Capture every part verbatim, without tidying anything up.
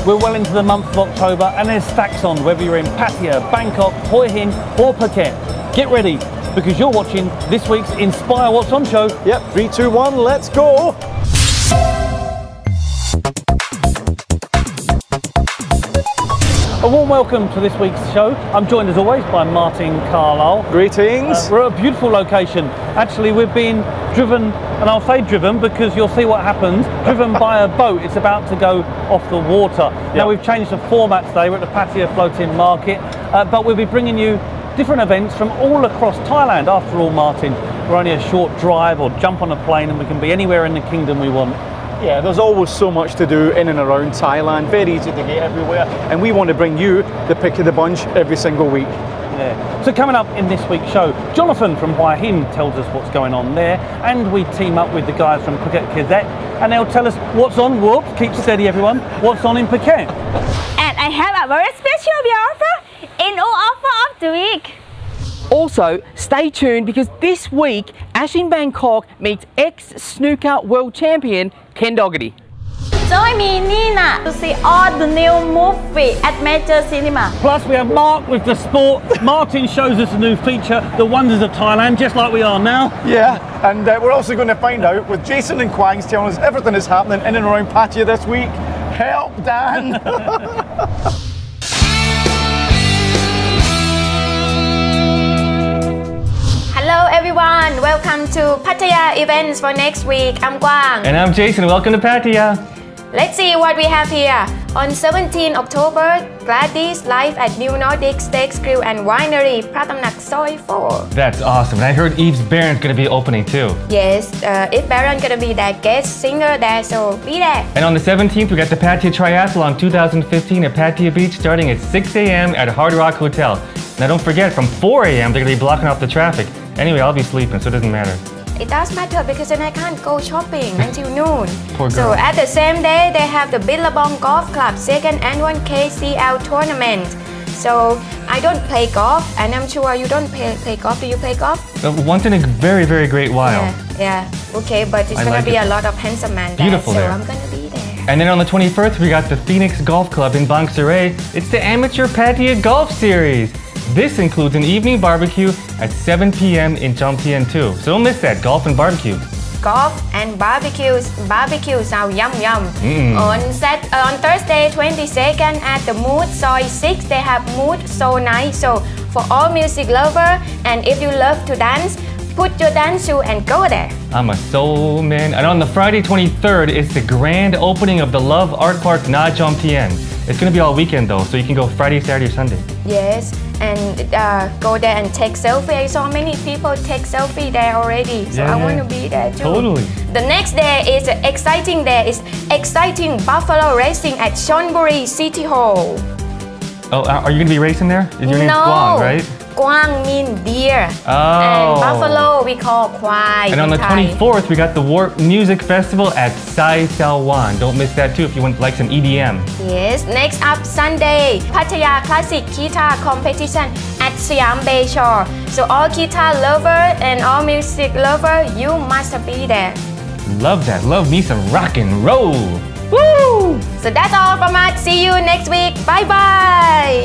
We're well into the month of October and there's stacks on, whether you're in Pattaya, Bangkok, Hoi Hin or Phuket. Get ready, because you're watching this week's Inspire What's On show. Yep, three, two, one, let's go! A warm welcome to this week's show. I'm joined as always by Martin Carlisle. Greetings. Uh, we're at a beautiful location. Actually, we're being driven, and I'll say driven because you'll see what happens, driven by a boat. It's about to go off the water. Yep. Now, we've changed the format today. We're at the Pattaya Floating Market, uh, but we'll be bringing you different events from all across Thailand. After all, Martin, we're only a short drive or jump on a plane and we can be anywhere in the kingdom we want. Yeah, there's always so much to do in and around Thailand, very easy to get everywhere, and we want to bring you the pick of the bunch every single week. Yeah. So coming up in this week's show, Jonathan from Hoi Hin tells us what's going on there, and we team up with the guys from Phuket Kazakh, and they'll tell us what's on, whoops, keep steady everyone, what's on in Phuket. And I have a very special offer in all offer of the week. Also, stay tuned because this week, Ash in Bangkok meets ex-snooker world champion Ken Doherty. Join me, Nina, to see all the new movie at major cinema. Plus we have Mark with the sport. Martin shows us a new feature, the wonders of Thailand, just like we are now. Yeah, and uh, we're also going to find out with Jason and Quangs telling us everything that's happening in and around Pattaya this week. Help, Dan! Hello everyone, welcome to Pattaya events for next week. I'm Quang. And I'm Jason, welcome to Pattaya. Let's see what we have here. On seventeenth October, Gladys live at New Nordic Steaks Grill and Winery, Pratamnak Soi four. That's awesome, and I heard Yves Baron's gonna be opening too. Yes, uh, Yves Baron gonna be the guest singer there, so be there. And on the seventeenth, we got the Pattaya Triathlon twenty fifteen at Pattaya Beach starting at six A M at Hard Rock Hotel. Now don't forget, from four A M they're gonna be blocking off the traffic. Anyway, I'll be sleeping, so it doesn't matter. It does matter because then I can't go shopping until noon. Poor girl. So at the same day, they have the Billabong Golf Club second annual K C L tournament. So I don't play golf, and I'm sure you don't play, play golf. Do you play golf? Uh, once in a very, very great while. Yeah, yeah. Okay, but it's I gonna like be it. a lot of handsome men there, Beautiful so there. I'm gonna be there. And then on the twenty-first, we got the Phoenix Golf Club in Bang Saray. It's the Amateur Pattaya Golf Series. This includes an evening barbecue at seven P M in Jomtien too. So don't miss that, golf and barbecue. Golf and barbecues. Barbecue sound yum yum. Mm. On set uh, on Thursday twenty-second at the Mood Soi six, they have Mood So Night. So for all music lover, and if you love to dance, put your dance shoe and go there. I'm a soul man. And on the Friday twenty-third is the grand opening of the Love Art Park Na Jomtien. It's gonna be all weekend though, so you can go Friday, Saturday, or Sunday. Yes, and uh, go there and take selfie. I saw many people take selfie there already, so yeah, I yeah. want to be there too. Totally. The next day is an exciting day. It's exciting buffalo racing at Chonburi City Hall. Oh, are you gonna be racing there? Is your name no. Guang, right? Guang means deer. Oh. And buffalo we call kwai. And on in the Thai. twenty-fourth, we got the Warp Music Festival at Sai Salwan. Don't miss that too if you want like some E D M. Yes, next up Sunday, Pattaya Classic Guitar Competition at Siam Bayshore. So all guitar lover and all music lover, you must be there. Love that. Love me some rock and roll. Woo! So that's all from us. See you next week. Bye bye.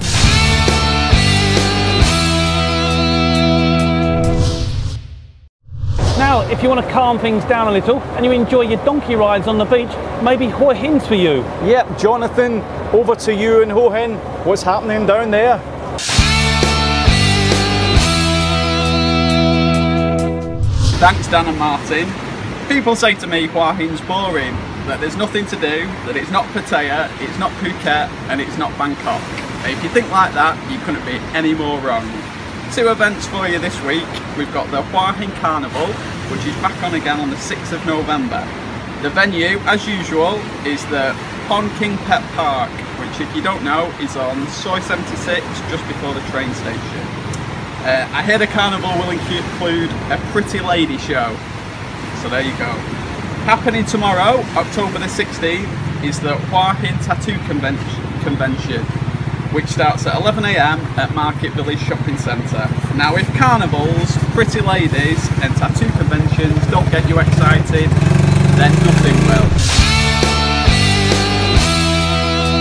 Now, if you want to calm things down a little and you enjoy your donkey rides on the beach, maybe Hoi Hin's for you. Yep, Jonathan, over to you in Hoi Hin. What's happening down there? Thanks Dan and Martin. People say to me Hoi Hin's boring, that there's nothing to do, that it's not Pattaya, it's not Phuket and it's not Bangkok. If you think like that, you couldn't be any more wrong. Two events for you this week. We've got the Hoi Hin Carnival, which is back on again on the sixth of November. The venue, as usual, is the Pon King Pet Park, which if you don't know is on Soi seventy-six, just before the train station. Uh, I hear the carnival will include a pretty lady show, so there you go. Happening tomorrow, October the sixteenth, is the Hoi Hin Tattoo Convention, convention which starts at eleven A M at Market Village Shopping Centre. Now if carnivals, pretty ladies and tattoo conventions don't get you excited, then nothing will.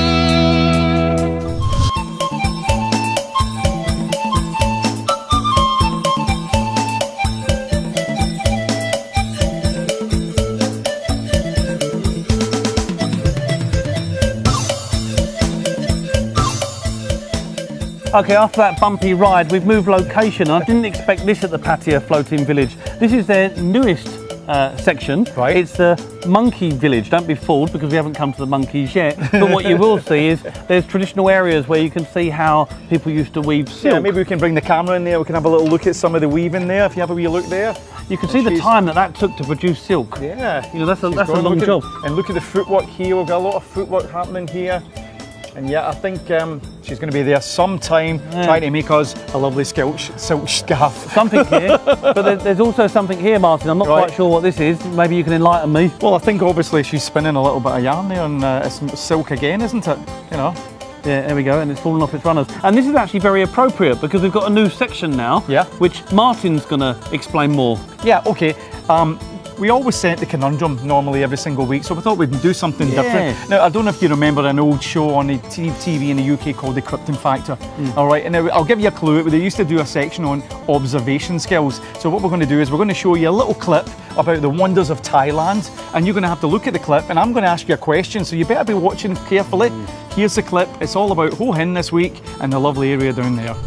Okay, after that bumpy ride, we've moved location. I didn't expect this at the Pattaya Floating Village. This is their newest uh, section. Right. It's the monkey village. Don't be fooled because we haven't come to the monkeys yet. But what you will see is there's traditional areas where you can see how people used to weave silk. Yeah, maybe we can bring the camera in there. We can have a little look at some of the weaving there. If you have a wee look there. You can see the time that that took to produce silk. Yeah. You know, that's a, She's that's a long at, job. And look at the footwork here. We've got a lot of footwork happening here. And yeah, I think um, she's going to be there sometime yeah. trying to make us a lovely silk, silk scarf. Something here, but there's also something here, Martin. I'm not right. quite sure what this is. Maybe you can enlighten me. Well, I think obviously she's spinning a little bit of yarn there, and uh, it's silk again, isn't it? You know. Yeah, there we go, and it's fallen off its runners. And this is actually very appropriate because we've got a new section now, yeah. which Martin's going to explain more. Yeah, okay. Um, we always sent the conundrum normally every single week, so we thought we'd do something yeah. different. Now, I don't know if you remember an old show on the T V in the U K called The Krypton Factor. Mm. All right, and now I'll give you a clue. They used to do a section on observation skills. So what we're going to do is we're going to show you a little clip about the wonders of Thailand, and you're going to have to look at the clip, and I'm going to ask you a question, so you better be watching carefully. Mm. Here's the clip. It's all about Hua Hin this week and the lovely area down there.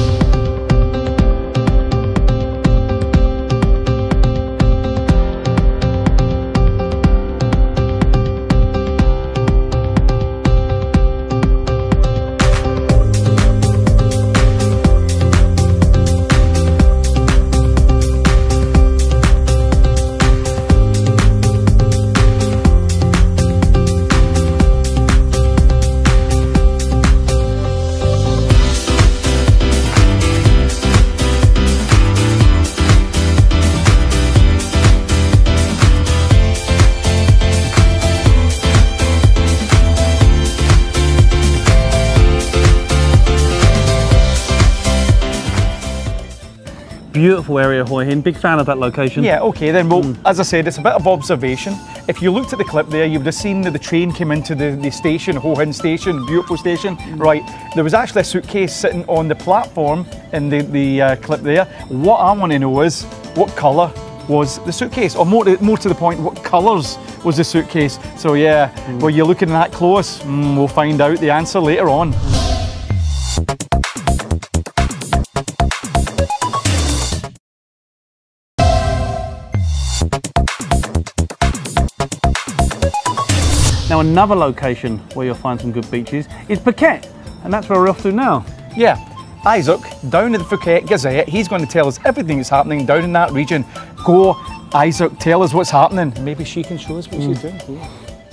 Beautiful area, Hua Hin. Big fan of that location. Yeah, okay then. Well, mm. as I said, it's a bit of observation. If you looked at the clip there, you would have seen that the train came into the, the station, Hua Hin station, beautiful station. Mm. Right, there was actually a suitcase sitting on the platform in the, the uh, clip there. What I want to know is, what colour was the suitcase? Or more to, more to the point, what colours was the suitcase? So yeah, mm. were you looking that close? Mm, we'll find out the answer later on. Now another location where you'll find some good beaches is Phuket, and that's where we're off to now. Yeah, Isaac, down at the Phuket Gazette, he's going to tell us everything that's happening down in that region. Go, Isaac, tell us what's happening. Maybe she can show us what mm. she's doing. Yeah.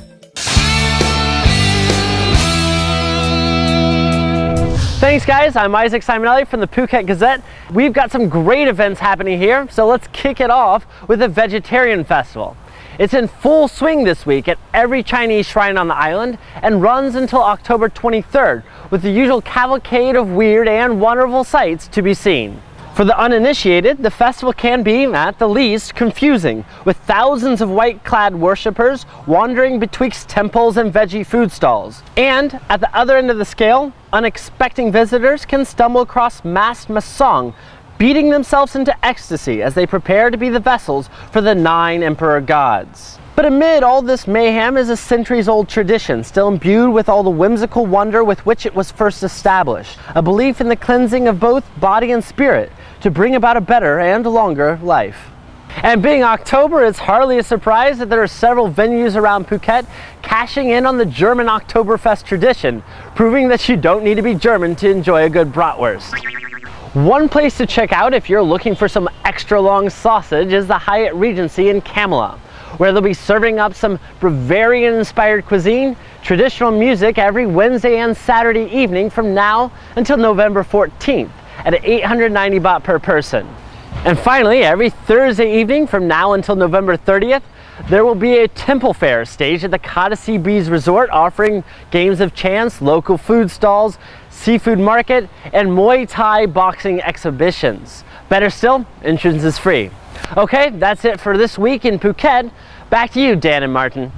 Thanks guys, I'm Isaac Simonelli from the Phuket Gazette. We've got some great events happening here, so let's kick it off with the Vegetarian Festival. It's in full swing this week at every Chinese shrine on the island and runs until October twenty-third with the usual cavalcade of weird and wonderful sights to be seen. For the uninitiated, the festival can be, at the least, confusing, with thousands of white-clad worshippers wandering betwixt temples and veggie food stalls. And, at the other end of the scale, unexpected visitors can stumble across masked Masong, beating themselves into ecstasy as they prepare to be the vessels for the nine emperor gods. But amid all this mayhem is a centuries-old tradition, still imbued with all the whimsical wonder with which it was first established, a belief in the cleansing of both body and spirit to bring about a better and longer life. And being October, it's hardly a surprise that there are several venues around Phuket cashing in on the German Oktoberfest tradition, proving that you don't need to be German to enjoy a good bratwurst. One place to check out if you're looking for some extra long sausage is the Hyatt Regency in Kamala, where they'll be serving up some Bavarian-inspired cuisine, traditional music every Wednesday and Saturday evening from now until November fourteenth at eight hundred ninety baht per person. And finally, every Thursday evening from now until November thirtieth, there will be a temple fair staged at the Codicea Bees Resort offering games of chance, local food stalls, seafood market, and Muay Thai boxing exhibitions. Better still, entrance is free. Okay, that's it for this week in Phuket. Back to you, Dan and Martin.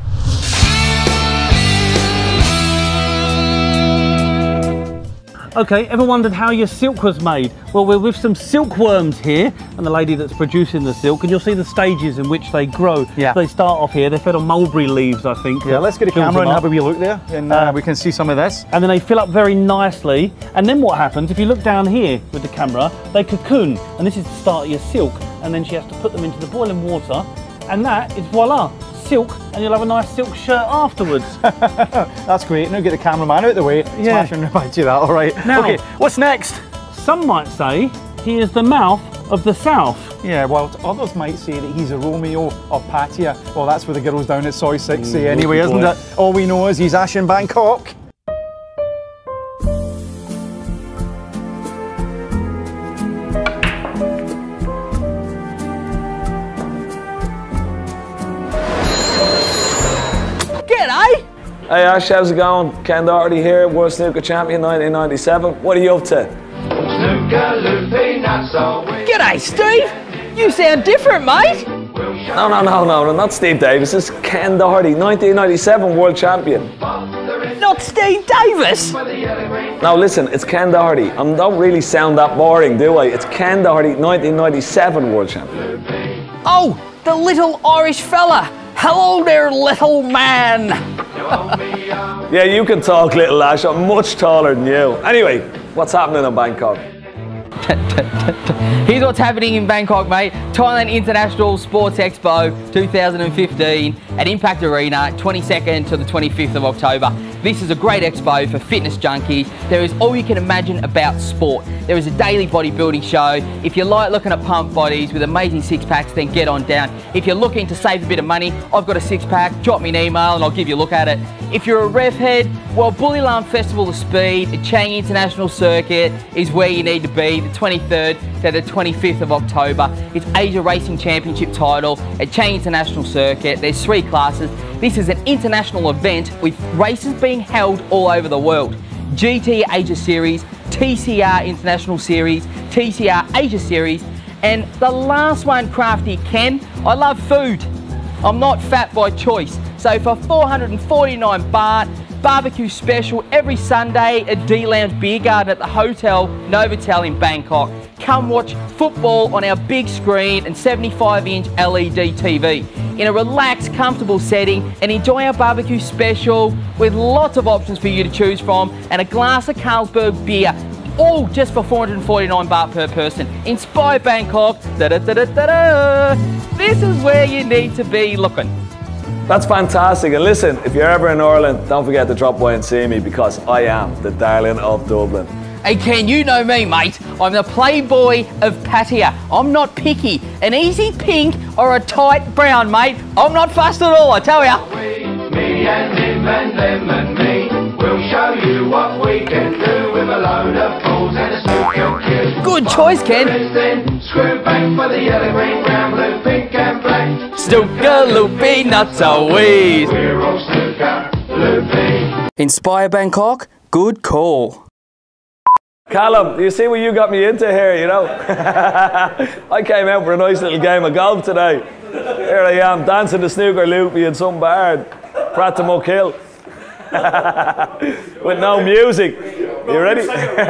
Okay, ever wondered how your silk was made? Well, we're with some silkworms here, and the lady that's producing the silk, and you'll see the stages in which they grow. Yeah. They start off here, they're fed on mulberry leaves, I think. Yeah, let's get a camera and have a wee look there, and uh, uh, we can see some of this. And then they fill up very nicely, and then what happens, if you look down here with the camera, they cocoon, and this is the start of your silk, and then she has to put them into the boiling water, and that is voila, silk, and you'll have a nice silk shirt afterwards. That's great. Now get the cameraman out of the way. Yeah. Smashing right to that, all right. Now, okay, what's next? Some might say he is the mouth of the south. Yeah, well, others might say that he's a Romeo of Pattaya. Well, that's what the girls down at Soy six say Ooh, anyway, isn't boy. it? All we know is he's Ash in Bangkok. Hey Ash, how's it going? Ken Doherty here, World Snooker Champion nineteen ninety-seven. What are you up to? G'day Steve! You sound different, mate! No, no, no, no, no, not Steve Davis. This is Ken Doherty, nineteen ninety-seven World Champion. Not Steve Davis! Now listen, it's Ken Doherty. I don't really sound that boring, do I? It's Ken Doherty, nineteen ninety-seven World Champion. Oh, the little Irish fella! Hello there, little man! Yeah, you can talk, little Ash. I'm much taller than you. Anyway, what's happening in Bangkok? Here's what's happening in Bangkok, mate. Thailand International Sports Expo twenty fifteen at Impact Arena, twenty-second to the twenty-fifth of October. This is a great expo for fitness junkies. There is all you can imagine about sport. There is a daily bodybuilding show. If you like looking at pump bodies with amazing six packs, then get on down. If you're looking to save a bit of money, I've got a six pack. Drop me an email and I'll give you a look at it. If you're a rev head, well, Bulilam Festival of Speed at Chang International Circuit is where you need to be, the twenty-third to the twenty-fifth of October. It's Asia Racing Championship title at Chang International Circuit. There's three classes. This is an international event with races being held all over the world. G T Asia Series, T C R International Series, T C R Asia Series, and the last one, Crafty Ken. I love food. I'm not fat by choice. So for four hundred forty-nine baht, barbecue special every Sunday at D Lounge Beer Garden at the Hotel Novotel in Bangkok. Come watch football on our big screen and seventy-five inch L E D T V in a relaxed, comfortable setting, and enjoy our barbecue special with lots of options for you to choose from and a glass of Carlsberg beer, all just for four hundred forty-nine baht per person. Inspire Bangkok. Da -da -da -da -da -da. This is where you need to be looking. That's fantastic. And listen, if you're ever in Ireland, don't forget to drop by and see me because I am the darling of Dublin. Hey Ken, you know me, mate. I'm the playboy of Pattaya. I'm not picky. An easy pink or a tight brown, mate. I'm not fussed at all, I tell ya. We, me and him and them and me, we'll show you what we can do with a load of balls and a snooker cue. Good choice, Ken. Then screw back for the yellow, green, brown, blue, pink and black. Snooker, loopy, nuts always. We're all snooker, loopy. Inspire Bangkok, good call. Callum, you see what you got me into here, you know? I came out for a nice little game of golf today. Here I am, dancing the snooker loopy in some bar, Pratamuk Hill. With no music. You ready?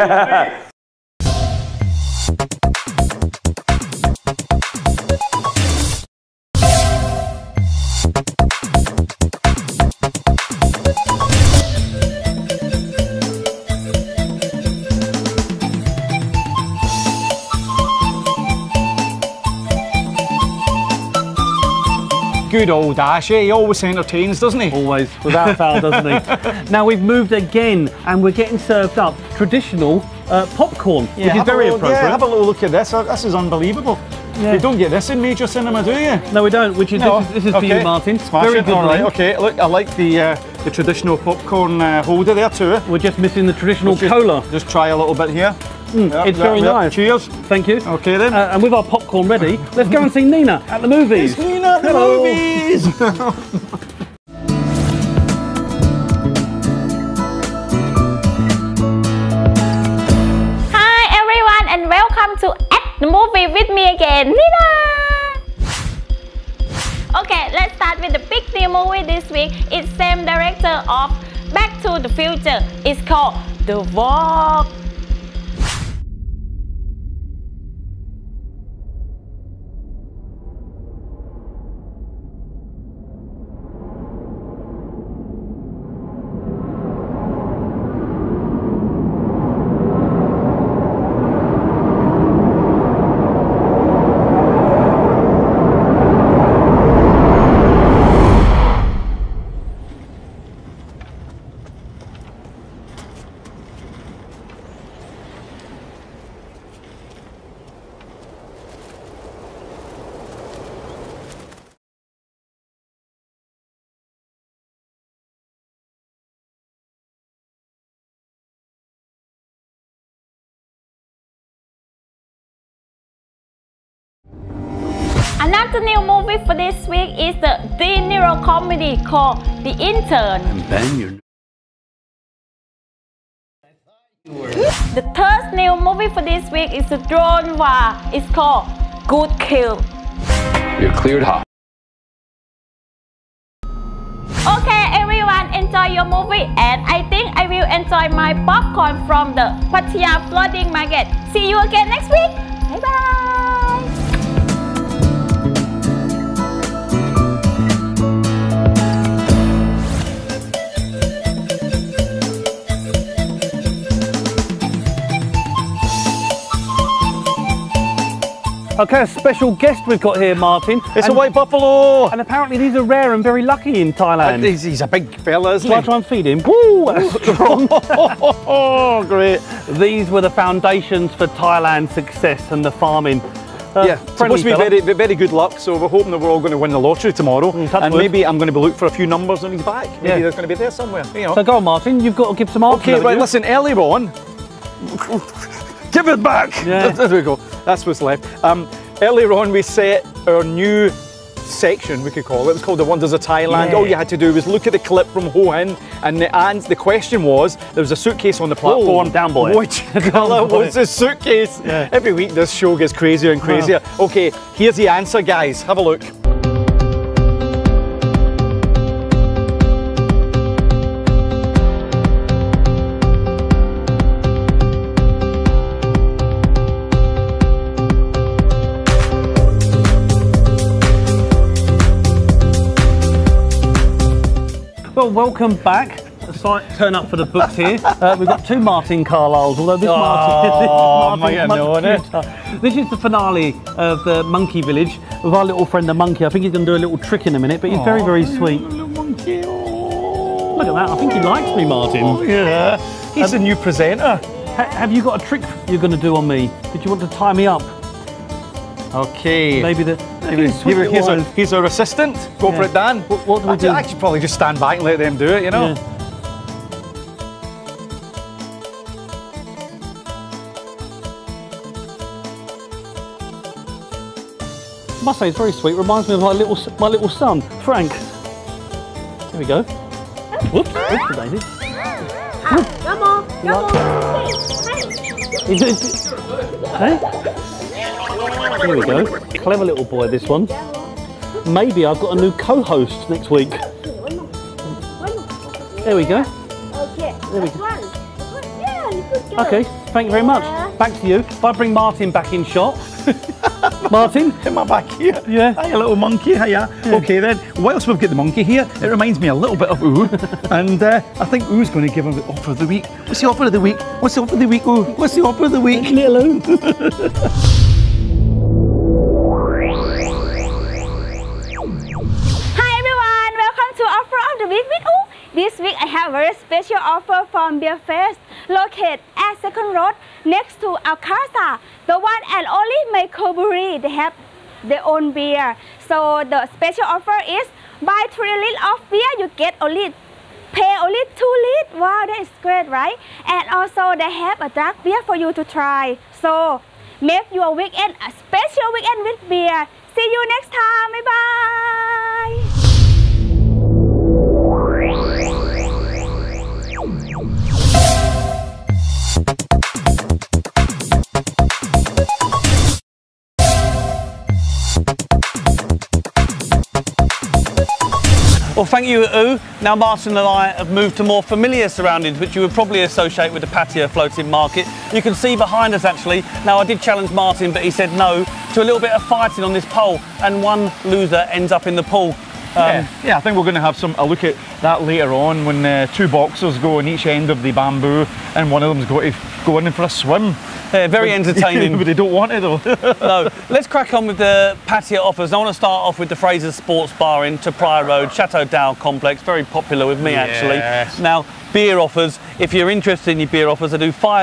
Good old Ash, eh? He always entertains, doesn't he? Always, without fail, doesn't he? Now we've moved again and we're getting served up traditional uh, popcorn, Yeah, which is have a very little- appropriate. Yeah, have a little look at this. This is unbelievable. Yeah. You don't get this in major cinema, do you? No, we don't, which is, No. this is, this is for Okay. you, Martin. Smash very it. good All right, blend. okay. Look, I like the uh, the traditional popcorn uh, holder there too. We're just missing the traditional Just- cola. Just try a little bit here. Mm, Yep, it's yep, very yep. nice. Cheers. Thank you. Okay then. Uh, and with our popcorn ready, let's go and see Nina at the movies. It's Nina at the Hello. movies. Hi everyone and welcome to At the Movie with me again, Nina! Okay, let's start with the big new movie this week. It's same director of Back to the Future. It's called The Walk Another new movie for this week is the De Niro comedy called The Intern. And then you're... The third new movie for this week is the drone war. It's called Good Kill. You're cleared hot. Okay, everyone, enjoy your movie, and I think I will enjoy my popcorn from the Pattaya Floating Market. See you again next week. Bye bye. Okay, a special guest we've got here, Martin. It's and, a white buffalo. And apparently these are rare and very lucky in Thailand. Uh, he's, he's a big fella, isn't Shall he? I try and feed him? Woo, that's strong. Oh, great. These were the foundations for Thailand's success and the farming. Uh, yeah, supposed to be very, very good luck, so we're hoping that we're all going to win the lottery tomorrow. Mm, and wood. maybe I'm going to be looking for a few numbers on his back. Maybe Yeah. they're going to be there somewhere. You know. So go on, Martin, you've got to give some answers. Okay, right, listen, earlier on... Give it back! Yeah. There we go. That's what's left. Um, earlier on, we set our new section, we could call it. It was called The Wonders of Thailand. Yeah. All you had to do was look at the clip from Ho Hin, and the, and the question was, there was a suitcase on the platform. Whoa, down boy. Which colour boy. was the suitcase? Yeah. Every week this show gets crazier and crazier. Wow. Okay, here's the answer, guys. Have a look. Well, welcome back. Slight turn up for the books here. Uh, we've got two Martin Carlyles, although this Oh, Martin, might this have Martin's known much it. cuter. This is the finale of the Monkey Village with our little friend the monkey. I think he's going to do a little trick in a minute, but he's very, very sweet. Little monkey. Oh. Look at that. I think he likes me, Martin. Oh, yeah. He's Um, the new presenter. Ha have you got a trick you're going to do on me? Did you want to tie me up? Okay. Maybe the. Here, here, here's, our, here's our assistant. Go Yeah. for it, Dan. What, what do we I, do? I should probably just stand back and let them do it, you know? Yeah. I must say it's very sweet. Reminds me of my little my little son, Frank. There we go. Whoops, whoops, Daisy. Come on, come on. Is it- Hey? Here we go. Clever little boy, this one. Maybe I've got a new co-host next week. There we go. Okay. There we go. Yeah, you good girl. Okay, thank you very much. Back to you. If I bring Martin back in shot. Martin? Am I back here? Yeah. Hiya, little monkey, hiya. Yeah. Okay then, whilst we've got the monkey here, it reminds me a little bit of Ooh. And uh, I think Ooh's going to give him the offer of the week. What's the offer of the week? What's the offer of the week, Ooh? What's the offer of the week? Little Ooh. Hi everyone, welcome to Offer of the Week with U. This week I have a very special offer from Beer Fest, located at Second Road next to Alcasa, the one and only Michael Brewery. They have their own beer. So the special offer is buy three liters of beer, you get only pay only two liters. Wow, that is great, right? And also they have a dark beer for you to try. So make your weekend a special weekend with beer. See you next time. Bye bye. Well, thank you, U. Now Martin and I have moved to more familiar surroundings, which you would probably associate with the Pattaya Floating Market. You can see behind us, actually. Now, I did challenge Martin, but he said no to a little bit of fighting on this pole, and one loser ends up in the pool. Um, yeah, yeah, I think we're going to have some a look at that later on when uh, two boxers go on each end of the bamboo and one of them's got to go in for a swim. Yeah, very but, entertaining. But they don't want it though. No, let's crack on with the Pattaya offers. I want to start off with the Fraser's Sports Bar in to Pryor Road, Chateau Dow Complex, very popular with me Yes. actually. Now, beer offers, if you're interested in your beer offers, I do five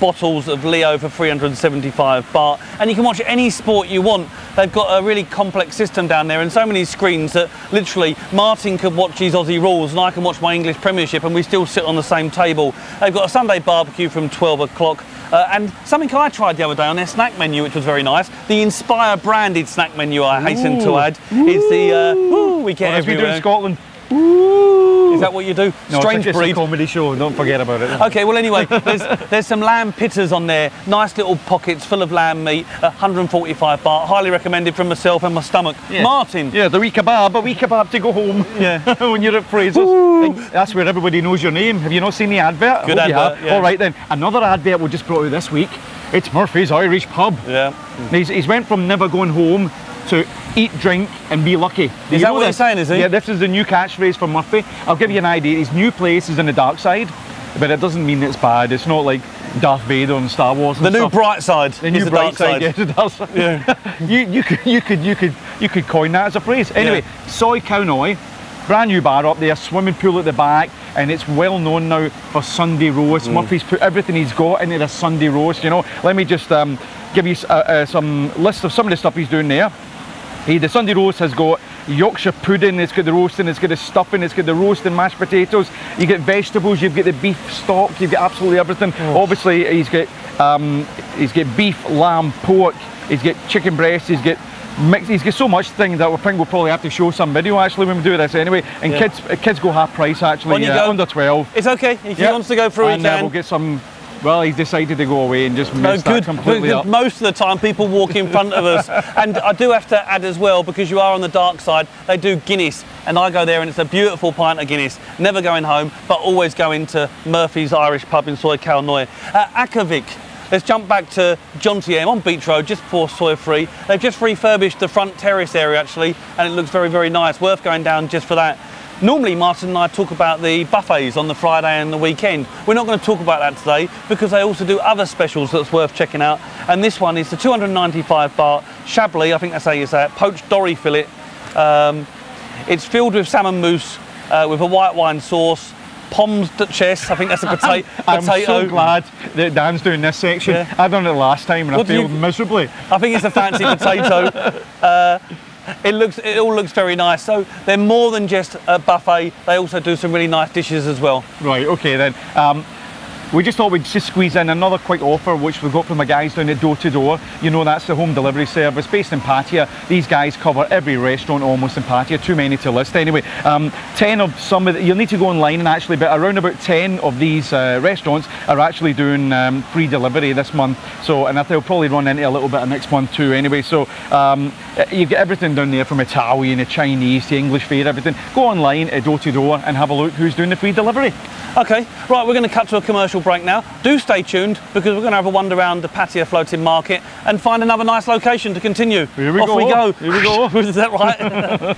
bottles of Leo for three hundred and seventy-five baht, and you can watch any sport you want. They've got a really complex system down there and so many screens that literally Martin could watch his Aussie rules and I can watch my English Premiership and we still sit on the same table. They've got a Sunday barbecue from twelve o'clock. Uh, and something I tried the other day on their snack menu, which was very nice. The Inspire branded snack menu, I hasten to add. It's the uh, ooh, we get what everywhere. We do in Scotland. Ooh. Is that what you do? No, Strange it's breed. a comedy show. Don't forget about it. Okay, well anyway, there's there's some lamb pitters on there. Nice little pockets full of lamb meat. one hundred and forty-five baht. Highly recommended from myself and my stomach. Yeah. Martin. Yeah, the wee kebab, a wee kebab to go home. Yeah. When you're at Fraser's. That's where everybody knows your name. Have you not seen the advert? Good advert. Yeah. All right then. Another advert we just brought out this week. It's Murphy's Irish Pub. Yeah. He's, he's went from never going home to eat, drink and be lucky. Do is you that know what this? you're saying, is he? Yeah, this is the new catchphrase for Murphy. I'll give you an idea. His new place is in the dark side, but it doesn't mean it's bad. It's not like Darth Vader and Star Wars and the stuff. new bright side. The new the bright dark side, side. yes, the dark side. Yeah. you, you, could, you, could, you, could, you could coin that as a phrase. Anyway, Yeah. Soy Cow Noi. Brand new bar up there, swimming pool at the back, and it's well known now for Sunday roast. Mm. Murphy's put everything he's got into the Sunday roast, you know. Let me just um, give you uh, uh, some list of some of the stuff he's doing there. He, the Sunday roast has got Yorkshire pudding, it's got the roasting, it's got the stuffing, it's got the roast and mashed potatoes. You get vegetables, you've got the beef stock, you've got absolutely everything. Oh. Obviously, he's got um, he's got beef, lamb, pork, he's got chicken breast, he's got mix, he's got so much things that I think we'll probably have to show some video actually when we do this anyway. And yeah. kids uh, kids go half price actually, when you uh, go, under twelve. It's okay, if he yep. wants to go through and, he can. Uh, we'll get some. Well, he's decided to go away and just no, mess good, that completely good. up. Most of the time people walk in front of us. And I do have to add as well, because you are on the dark side, they do Guinness. And I go there and it's a beautiful pint of Guinness. Never going home, but always going to Murphy's Irish Pub in Soy Cow Noi. Uh, Akavik. Let's jump back to John T M on Beach Road, just before Soy Free. They've just refurbished the front terrace area actually, and it looks very, very nice. Worth going down just for that. Normally Martin and I talk about the buffets on the Friday and the weekend. We're not going to talk about that today because they also do other specials that's worth checking out. And this one is the two hundred and ninety-five baht Chablis, I think that's how you say it, poached dory fillet. Um, it's filled with salmon mousse uh, with a white wine sauce. Pommes de chess, I think that's a pota I'm potato. so glad that Dan's doing this section. Yeah. I've done it last time and what I failed you, miserably. I think it's a fancy potato. Uh, it looks, it all looks very nice. So they're more than just a buffet. They also do some really nice dishes as well. Right, okay then. Um, we just thought we'd just squeeze in another quick offer which we've got from the guys down at Door to Door. You know, that's the home delivery service based in Pattaya. These guys cover every restaurant almost in Pattaya, too many to list anyway. Um, ten of some of the, you'll need to go online and actually, but around about ten of these uh, restaurants are actually doing um, free delivery this month. So, and I think they'll probably run into a little bit of next month too anyway. So um, you get everything down there from Italian to Chinese to English fare, everything. Go online at Door to Door and have a look who's doing the free delivery. Okay, right, we're going to cut to a commercial break now. Do stay tuned because we're going to have a wander around the Pattaya Floating Market and find another nice location to continue. Here we Off go. we go. Here we go. Is that right?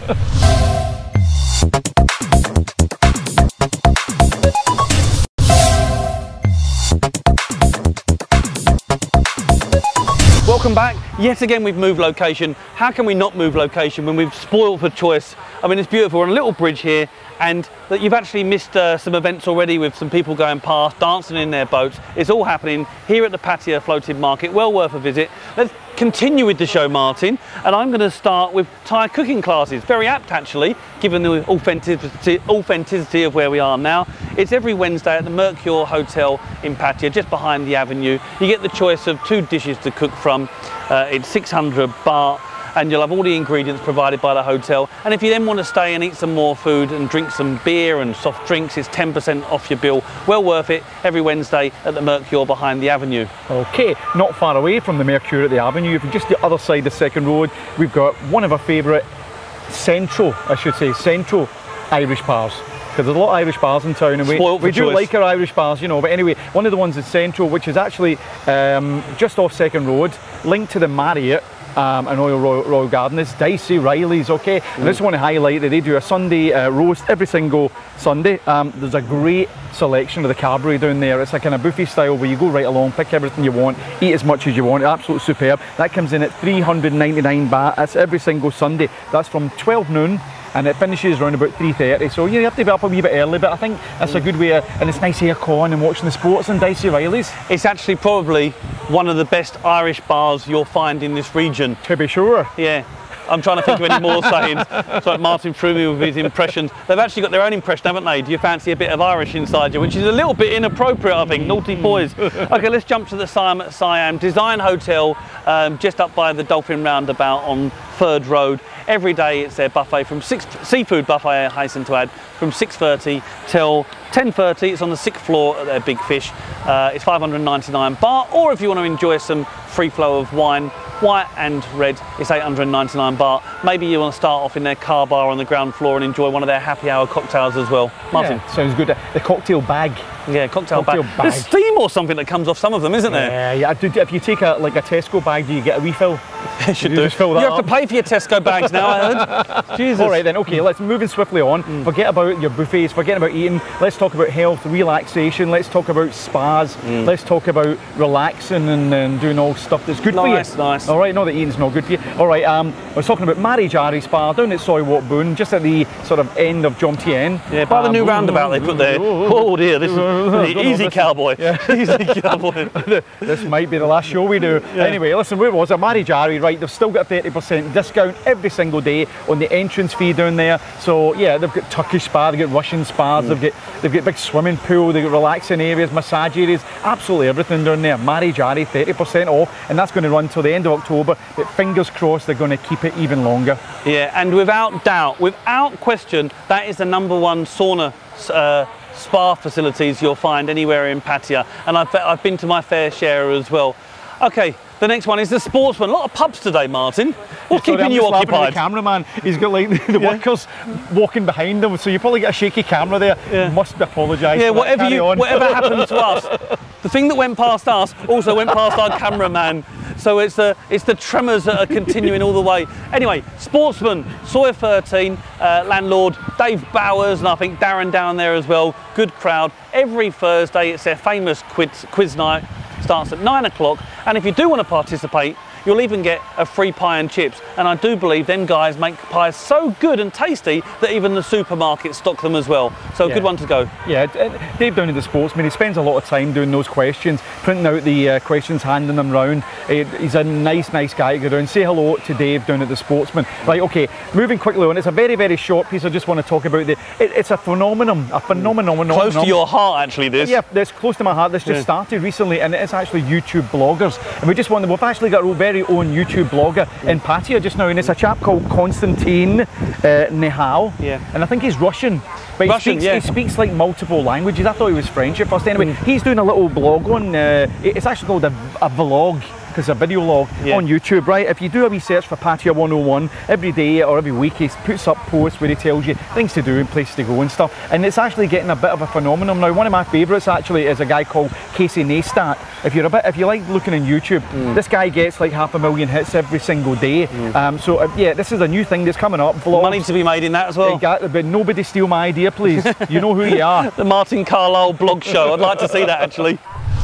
Welcome back. Yet again we've moved location. How can we not move location when we've spoiled for choice? I mean, it's beautiful. We're on a little bridge here, and that you've actually missed uh, some events already with some people going past, dancing in their boats. It's all happening here at the Pattaya Floating Market. Well worth a visit. Let's continue with the show, Martin, and I'm going to start with Thai cooking classes. Very apt actually, given the authenticity, authenticity of where we are now. It's every Wednesday at the Mercure Hotel in Pattaya, just behind the avenue. You get the choice of two dishes to cook from. Uh, it's six hundred baht. And you'll have all the ingredients provided by the hotel. And if you then want to stay and eat some more food and drink some beer and soft drinks, it's ten percent off your bill. Well worth it, every Wednesday at the Mercure behind the avenue. Okay, not far away from the Mercure at the avenue, if you're just the other side of the second road, we've got one of our favourite central, I should say, central Irish bars. Because there's a lot of Irish bars in town, and we, we do choice. like our Irish bars, you know. But anyway, one of the ones is Central, which is actually um, just off Second Road, linked to the Marriott um, and Royal, Royal, Royal Garden. It's Dicey Riley's, okay? Mm. And I just want to highlight that they do a Sunday uh, roast every single Sunday. Um, there's a great selection of the Carberry down there. It's like kind of buffet style where you go right along, pick everything you want, eat as much as you want. Absolutely superb. That comes in at three hundred ninety-nine baht. That's every single Sunday. That's from twelve noon and it finishes around about three thirty. So you have to be up a wee bit early, but I think that's a good way, of, and it's nice aircon and watching the sports and Dicey Riley's. It's actually probably one of the best Irish bars you'll find in this region. To be sure. Yeah. I'm trying to think of any more sayings. So like Martin threw me with his impressions. They've actually got their own impression, haven't they? Do you fancy a bit of Irish inside you? Which is a little bit inappropriate, I think. Naughty boys. Okay, let's jump to the Siam at Siam Design Hotel, um, just up by the Dolphin Roundabout on Third Road. Every day it's their buffet from six, seafood buffet, I hasten to add, from six thirty till ten thirty. It's on the sixth floor at their Big Fish. Uh, it's five hundred ninety-nine baht, or if you want to enjoy some free flow of wine, white and red, it's eight hundred ninety-nine baht. Maybe you want to start off in their car bar on the ground floor and enjoy one of their happy hour cocktails as well. Martin? Yeah, sounds good. The cocktail bag. Yeah, cocktail, cocktail bag. bag. There's steam or something that comes off some of them, isn't there? Yeah, yeah. If you take a like a Tesco bag, do you get a refill? You should you do. Just fill that you have up? to pay for your Tesco bags now, I heard. Jesus. All right then, okay, let's moving swiftly on. Mm. Forget about your buffets, forget about eating. Let's talk about health, relaxation. Let's talk about spas. Mm. Let's talk about relaxing and, and doing all stuff that's good nice, for you. Nice, nice. All right, not that eating's not good for you. All right, um, I was talking about Marajari Spa down at Soy Wat Boon, just at the sort of end of Jom Tien. Yeah, by um, the new roundabout they put there. Oh dear, this is easy cowboy. Yeah. Easy cowboy. This might be the last show we do. Yeah. Anyway, listen, where was it? Marajari, right? They've still got a thirty percent discount every single day on the entrance fee down there. So yeah, they've got Turkish spa, they've got Russian spas, mm. they've got they've got big swimming pool, they've got relaxing areas, massage areas, absolutely everything down there. Marajari, thirty percent off, and that's going to run till the end of October. But fingers crossed they're going to keep it even longer. Yeah, and without doubt, without question, that is the number one sauna uh, spa facilities you'll find anywhere in Pattaya, and I've, I've been to my fair share as well. Okay, the next one is the Sportsman. A lot of pubs today, Martin. What's Sorry, keeping I'm you just occupied? The cameraman, he's got like the, the yeah. workers walking behind him, so you probably get a shaky camera there. Yeah. Must apologise. Yeah, for whatever you, on. whatever happened to us, the thing that went past us also went past our cameraman. So it's the it's the tremors that are continuing all the way. Anyway, Sportsman, Sawyer thirteen, uh, landlord Dave Bowers, and I think Darren down there as well. Good crowd. Every Thursday it's their famous quiz, quiz night. Starts at nine o'clock, and if you do want to participate, you'll even get a free pie and chips. And I do believe them guys make pies so good and tasty that even the supermarkets stock them as well. So yeah. good one to go. Yeah, Dave down at the Sportsman, he spends a lot of time doing those questions, printing out the uh, questions, handing them round. He's a nice, nice guy to go down. Say hello to Dave down at the Sportsman. Right, okay, moving quickly on. It's a very, very short piece. I just want to talk about the. It, it's a phenomenon, a phenomenon. Close phenomenon. to your heart, actually. This. Yeah, that's close to my heart. This just yeah. started recently, and it's actually YouTube bloggers. And we just want. We've actually got our very own YouTube blogger in Pattaya just now, and it's a chap called Konstantin uh, Nehal. Yeah. And I think he's Russian. But Russian, he, speaks, yeah. he speaks like multiple languages. I thought he was French at first. Anyway, mm. he's doing a little blog on. Uh, it's actually called a, a vlog. Because a video log yeah. on YouTube, right? If you do a wee search for Pattaya one oh one, every day or every week he puts up posts where he tells you things to do and places to go and stuff. And it's actually getting a bit of a phenomenon now. One of my favourites actually is a guy called Casey Neistat. If you're a bit, if you like looking on YouTube, mm. this guy gets like half a million hits every single day. Mm. Um, so uh, yeah, this is a new thing that's coming up. Vlogs. Money to be made in that as well. Exactly, but nobody steal my idea, please. You know who you are. The Martin Carlisle blog show. I'd like to see that actually.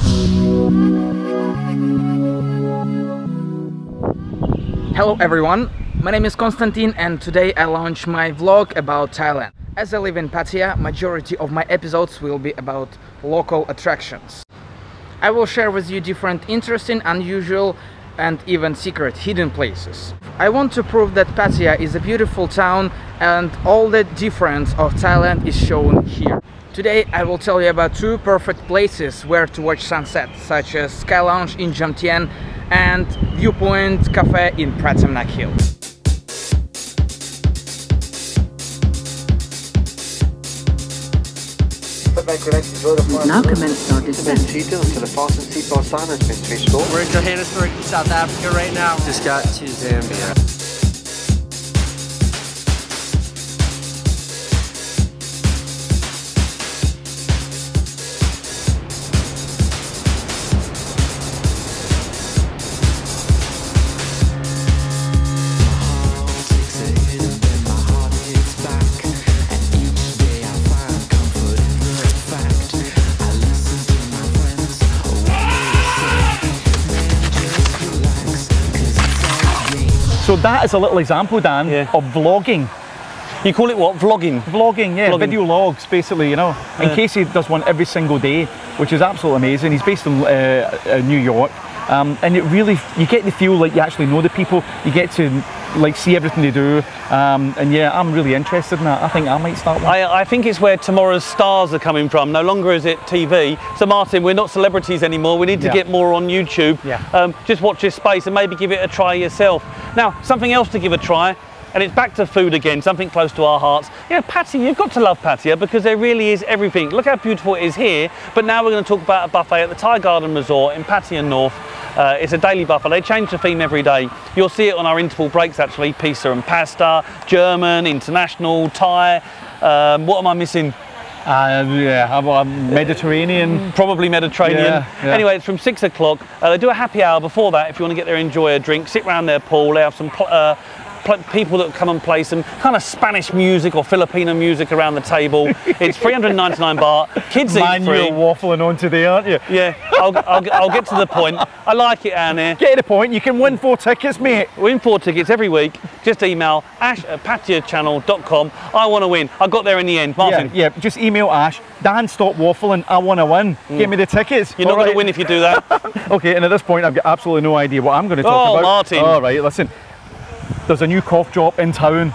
Hello everyone, my name is Konstantin and today I launch my vlog about Thailand. As I live in Pattaya, majority of my episodes will be about local attractions. I will share with you different interesting, unusual and even secret hidden places. I want to prove that Pattaya is a beautiful town and all the difference of Thailand is shown here. Today I will tell you about two perfect places where to watch sunset, such as Sky Lounge in Jom Tien and Viewpoint Cafe in Pratamnak Hill. We've now commenced our descent. To the fasten seatbelt sign has been switched off. We're in Johannesburg, South Africa right now. Just got to Zambia. So that is a little example, Dan, yeah. of vlogging. You call it what? Vlogging? Vlogging, yeah, Vlogging. Video logs, basically, you know. And yeah. Casey does one every single day, which is absolutely amazing. He's based in uh, uh, New York, um, and it really, you get to feel like you actually know the people. You get to like see everything they do, um, and yeah, I'm really interested in that. I think I might start one. I, I think it's where tomorrow's stars are coming from. No longer is it T V. So Martin, we're not celebrities anymore. We need to yeah. get more on YouTube. Yeah. Um, just watch this space and maybe give it a try yourself. Now, something else to give a try, and it's back to food again, something close to our hearts. You know, Pattaya, you've got to love Pattaya because there really is everything. Look how beautiful it is here, but now we're going to talk about a buffet at the Thai Garden Resort in Pattaya North. Uh, it's a daily buffet. They change the theme every day. You'll see it on our interval breaks actually. Pizza and pasta, German, international, Thai. Um, what am I missing? Uh, yeah, how about Mediterranean? Probably Mediterranean. Yeah, yeah. Anyway, it's from six o'clock. Uh, they do a happy hour before that if you want to get there and enjoy a drink. Sit around their pool. They have some uh, people that come and play some kind of Spanish music or Filipino music around the table. It's three hundred ninety-nine baht. Kids Man, eat free. you're waffling on today, aren't you? Yeah, I'll, I'll, I'll get to the point. I like it, Anne. Get to the point. You can win four tickets, mate. Win four tickets every week. Just email ash at pattaya channel dot com. I want to win. I got there in the end. Martin. Yeah, yeah, just email Ash. Dan, stop waffling. I want to win. Mm. Give me the tickets. You're not right. going to win if you do that. Okay, and at this point, I've got absolutely no idea what I'm going to talk oh, about. Oh, Martin. All right, listen. There's a new cough drop in town.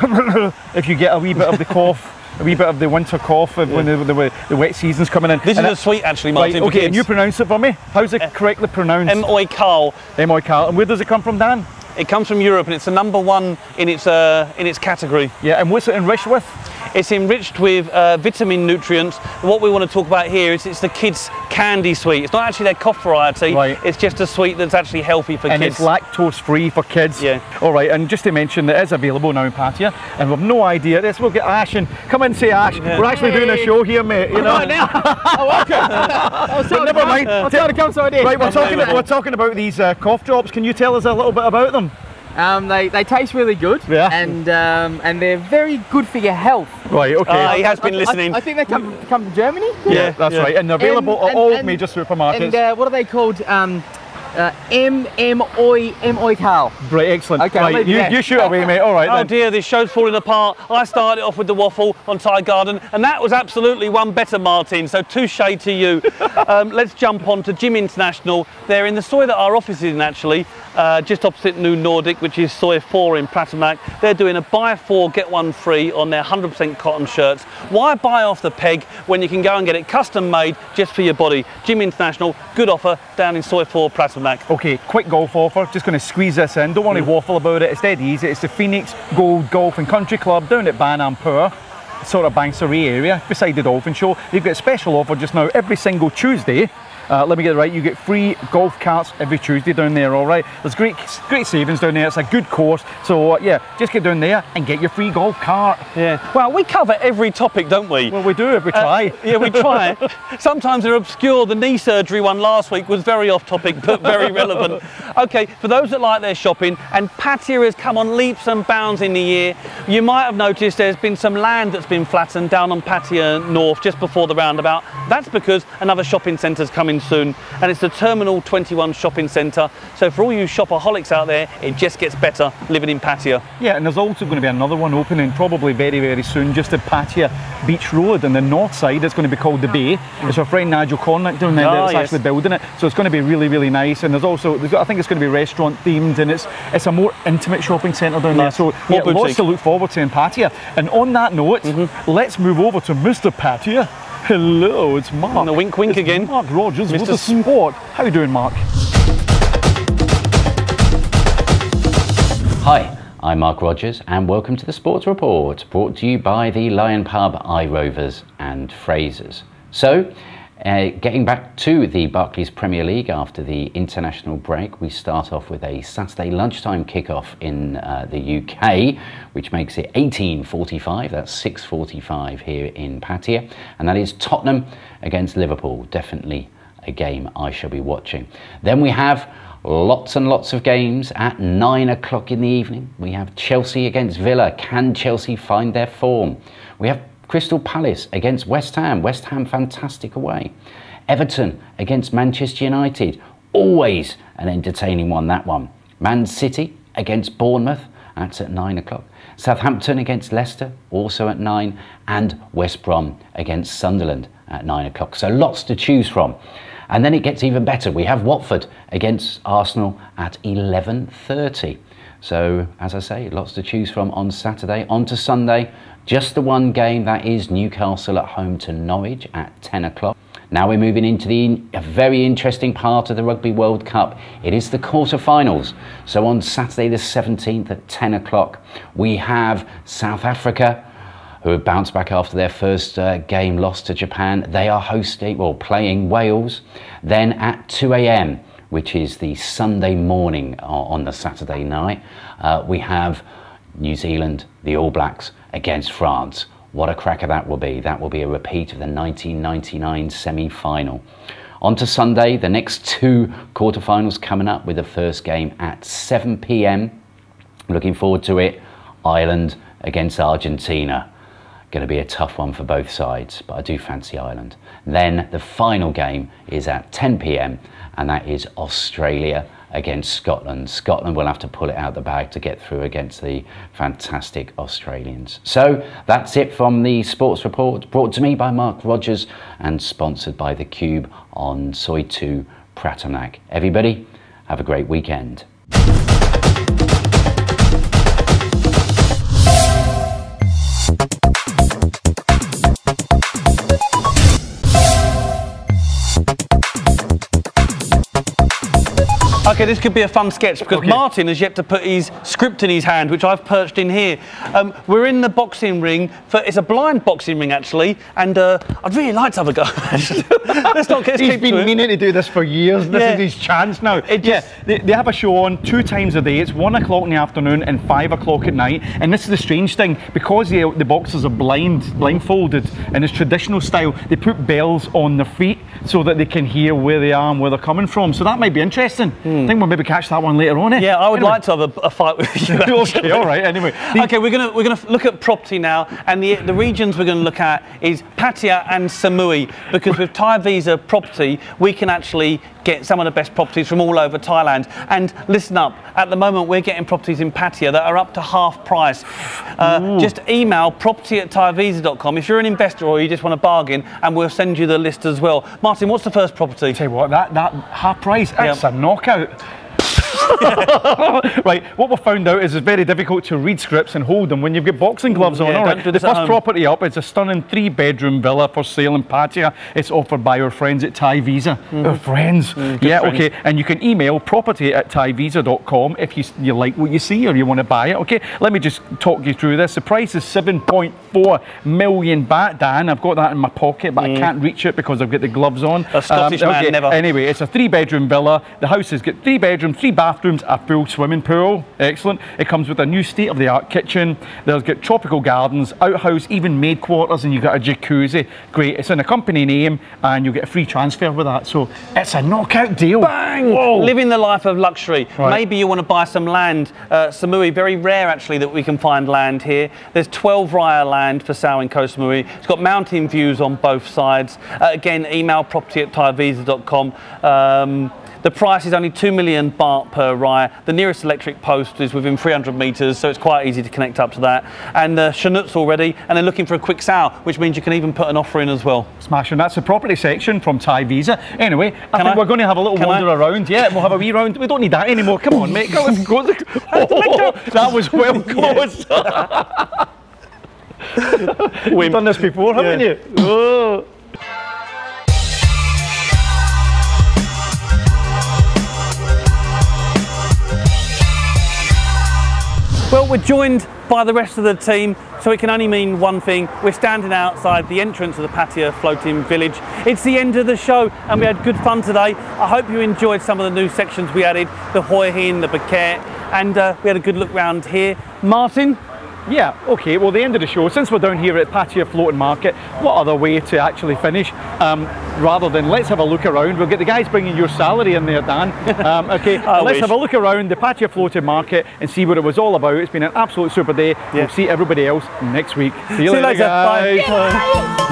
If you get a wee bit of the cough, a wee bit of the winter cough yeah. when the, the, the wet season's coming in. This and is it, a sweet actually, Martin. Right, okay, and you pronounce it for me. How's it uh, correctly pronounced? M-Oi Carl. M-Oi Carl. And where does it come from, Dan? It comes from Europe, and it's the number one in its uh, in its category. Yeah, and what's it enriched with? It's enriched with uh, vitamin nutrients. What we want to talk about here is it's the kids' candy sweet. It's not actually their cough variety. Right. It's just a sweet that's actually healthy for and kids. And it's lactose-free for kids. Yeah. All right, and just to mention, it is available now in Pattaya, and we've no idea this. We'll get Ash and come in and say, Ash, yeah. we're actually hey. doing a show here, mate. You know. Right now. Oh, okay. Oh, but never mind. I'll tell the council idea. Right, we're talking. We're talking about these uh, cough drops. Can you tell us a little bit about them? Um, they, they taste really good, yeah. and um, and they're very good for your health. Right, okay. Uh, he has been listening. I, I think they come come from Germany. Yeah, yeah that's yeah. right, and they're available and, at all and, major supermarkets. And uh, what are they called? Um, uh, M M O I M O I Carl. Right, excellent. Okay, right, you, you shoot away, mate. All right. Oh then. dear, this show's falling apart. I started off with the waffle on Thai Garden, and that was absolutely one better, Martin. So touche to you. um, let's jump on to Gym International. They're in the soy that our office is in, actually. Uh, just opposite New Nordic, which is soy four in Pratamak. They're doing a buy four, get one free on their one hundred percent cotton shirts. Why buy off the peg when you can go and get it custom made just for your body? Gym International, good offer down in soy four, Pratamak. Okay, quick golf offer. Just going to squeeze this in. Don't want to mm. waffle about it. It's dead easy. It's the Phoenix Gold Golf and Country Club down at Banampur, sort of Bangsaray area, beside the Dolphin Show. They've got a special offer just now every single Tuesday. Uh, let me get it right, you get free golf carts every Tuesday down there, all right? There's great great savings down there, it's a good course, so uh, yeah, just get down there and get your free golf cart. Yeah, well, we cover every topic, don't we? Well, we do, we try. Uh, yeah, we try. Sometimes they're obscure. The knee surgery one last week was very off topic, but very relevant. Okay, for those that like their shopping, and Pattaya has come on leaps and bounds in the year, you might have noticed there's been some land that's been flattened down on Pattaya North just before the roundabout. That's because another shopping centre's coming soon, and it's the Terminal twenty-one shopping centre. So for all you shopaholics out there, it just gets better living in Pattaya. Yeah, and there's also going to be another one opening probably very very soon, just at Pattaya Beach Road on the north side. It's going to be called the Bay. It's our friend Nigel Connick down there oh, that's yes. actually building it, so it's going to be really really nice. And there's also, there's, I think it's going to be restaurant themed, and it's it's a more intimate shopping centre down nice. there, so yeah, lots to look forward to in Pattaya. And on that note, mm-hmm. let's move over to Mister Pattaya. Hello, it's Mark. And the wink wink it's again. Mark Rogers, Mister Sport. How are you doing, Mark? Hi, I'm Mark Rogers and welcome to the Sports Report, brought to you by the Lion Pub, I Rovers and Frasers. So, uh, getting back to the Barclays Premier League after the international break, we start off with a Saturday lunchtime kickoff in uh, the U K, which makes it eighteen forty-five, that's six forty-five here in Pattaya, and that is Tottenham against Liverpool, definitely a game I shall be watching. Then we have lots and lots of games at nine o'clock in the evening. We have Chelsea against Villa. Can Chelsea find their form? We have Crystal Palace against West Ham. West Ham fantastic away. Everton against Manchester United. Always an entertaining one, that one. Man City against Bournemouth. That's at nine o'clock. Southampton against Leicester, also at nine, and West Brom against Sunderland at nine o'clock. So lots to choose from. And then it gets even better. We have Watford against Arsenal at eleven thirty. So, as I say, lots to choose from on Saturday. On to Sunday, just the one game, that is Newcastle at home to Norwich at ten o'clock. Now we're moving into the a very interesting part of the Rugby World Cup. It is the quarterfinals. So on Saturday the seventeenth at ten o'clock, we have South Africa, who have bounced back after their first uh, game loss to Japan. They are hosting, or playing Wales. Then at two A M, which is the Sunday morning on the Saturday night, uh, we have New Zealand, the All Blacks, against France. What a cracker that will be. That will be a repeat of the nineteen ninety-nine semi-final. On to Sunday, the next two quarterfinals coming up, with the first game at seven P M Looking forward to it. Ireland against Argentina. Going to be a tough one for both sides, but I do fancy Ireland. Then the final game is at ten P M and that is Australia against Scotland. Scotland will have to pull it out the bag to get through against the fantastic Australians. So that's it from the Sports Report, brought to me by Mark Rogers and sponsored by The Cube on Soi two Pratamnak. Everybody, have a great weekend. Okay, this could be a fun sketch because okay. Martin has yet to put his script in his hand, which I've perched in here. Um, we're in the boxing ring. For, it's a blind boxing ring, actually, and uh, I'd really like to have a go. Let's not get. He's been meaning to do this for years. This yeah. is his chance now. It yeah, just, they, they have a show on two times a day. It's one o'clock in the afternoon and five o'clock at night. And this is the strange thing, because the, the boxers are blind, blindfolded, in its traditional style, they put bells on their feet so that they can hear where they are and where they're coming from. So that might be interesting. Mm. I think we'll maybe catch that one later on. Eh? Yeah, I would anyway. like to have a, a fight with you. Okay, all right. Anyway, okay, we're gonna we're gonna look at property now, and the the regions we're going to look at is Pattaya and Samui, because with Thai Visa Property we can actually get some of the best properties from all over Thailand. And listen up, at the moment we're getting properties in Pattaya that are up to half price. Uh, just email property at thai visa dot com if you're an investor or you just want to bargain, and we'll send you the list as well. Martin, what's the first property? Tell you what, that that half price, that's yep. a knockout. Right, what we've found out is it's very difficult to read scripts and hold them when you've got boxing gloves on. Yeah, All right, do the first home. property up is a stunning three-bedroom villa for sale in Pattaya. It's offered by our friends at Thai Visa. Mm-hmm. Our friends. Mm, yeah, friends. Okay, and you can email property at thai visa dot com if you, you like what you see or you want to buy it. Okay, let me just talk you through this. The price is seven point four million baht, Dan. I've got that in my pocket, but mm. I can't reach it because I've got the gloves on. A Scottish um, okay. man never. Anyway, it's a three-bedroom villa. The house has got three bedrooms, three bathrooms, a full swimming pool. Excellent. It comes with a new state-of-the-art kitchen. There's got tropical gardens, outhouse, even maid quarters, and you've got a jacuzzi. Great. It's in a company name, and you'll get a free transfer with that. So it's a knockout deal. Bang! Whoa. Living the life of luxury. Right. Maybe you want to buy some land. Uh, Samui, very rare actually that we can find land here. There's twelve raya land for sale in Koh Samui. It's got mountain views on both sides. Uh, again, email property at thai visa dot com. Um, The price is only two million baht per raya. The nearest electric post is within three hundred metres, so it's quite easy to connect up to that. And the Chanut's already, and they're looking for a quick sale, which means you can even put an offer in as well. Smashing. That's the property section from Thai Visa. Anyway, I can think I? we're going to have a little can wander I? around. Yeah, we'll have a wee round. We don't need that anymore. Come on, mate. Go, let's go. Oh, that was well close. We've done this before, haven't yeah. you? Oh. Well, we're joined by the rest of the team, so it can only mean one thing. We're standing outside the entrance of the Pattaya Floating Village. It's the end of the show, and we had good fun today. I hope you enjoyed some of the new sections we added, the Hoi Hin, the Phuket, and uh, we had a good look round here. Martin? Yeah, okay, well, the end of the show, since we're down here at Pattaya Floating Market, what other way to actually finish um, rather than let's have a look around. We'll get the guys bringing your salary in there, Dan. Um, okay, let's wish. have a look around the Pattaya Floating Market and see what it was all about. It's been an absolute super day. Yeah. We'll see everybody else next week. See you, see later, you later, guys. bye. Bye.